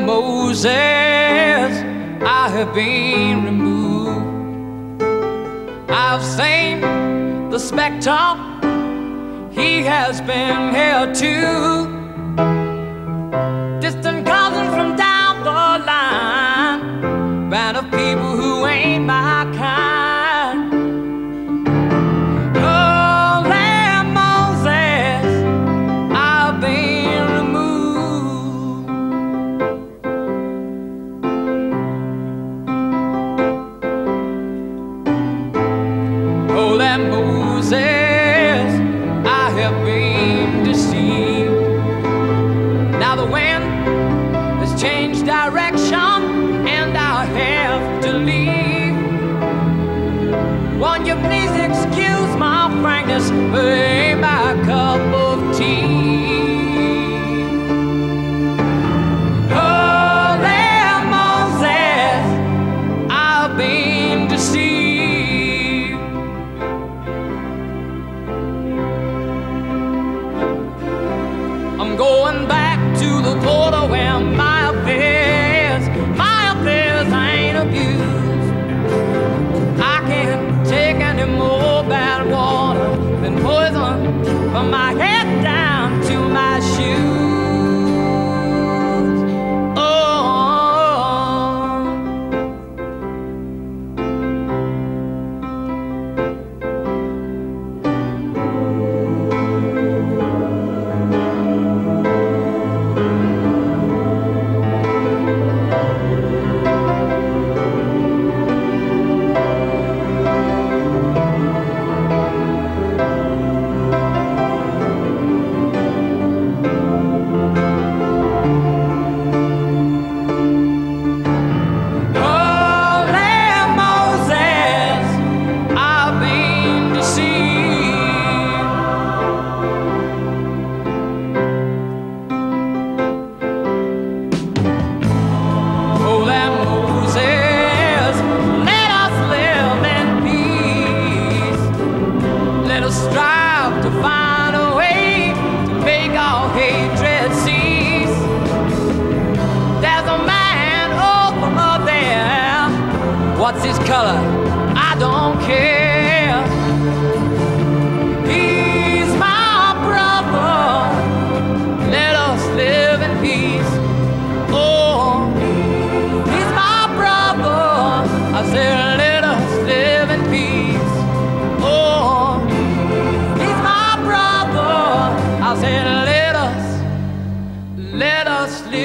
Moses, I have been removed. I've seen the spectre, he has been here too. Distant cousins from down the line, band of people who ain't my kind. Holy Moses, I've been removed. Holy Moses, I have been deceived. Now the wind has changed direction and I have to leave. Won't you please excuse my frankness, but it ain't my cup of tea. Holy Moses, I've been deceived. I'm going back to the border where my affairs ain't abused. I can't take any more bad water than poison from my head down to my shoes. Strive to find a way to make our hatred cease. There's a man over there. What's his color? I don't care. He's my brother. Let us live in peace. Oh, he's my brother. I said, let us live in peace. I said, let us live.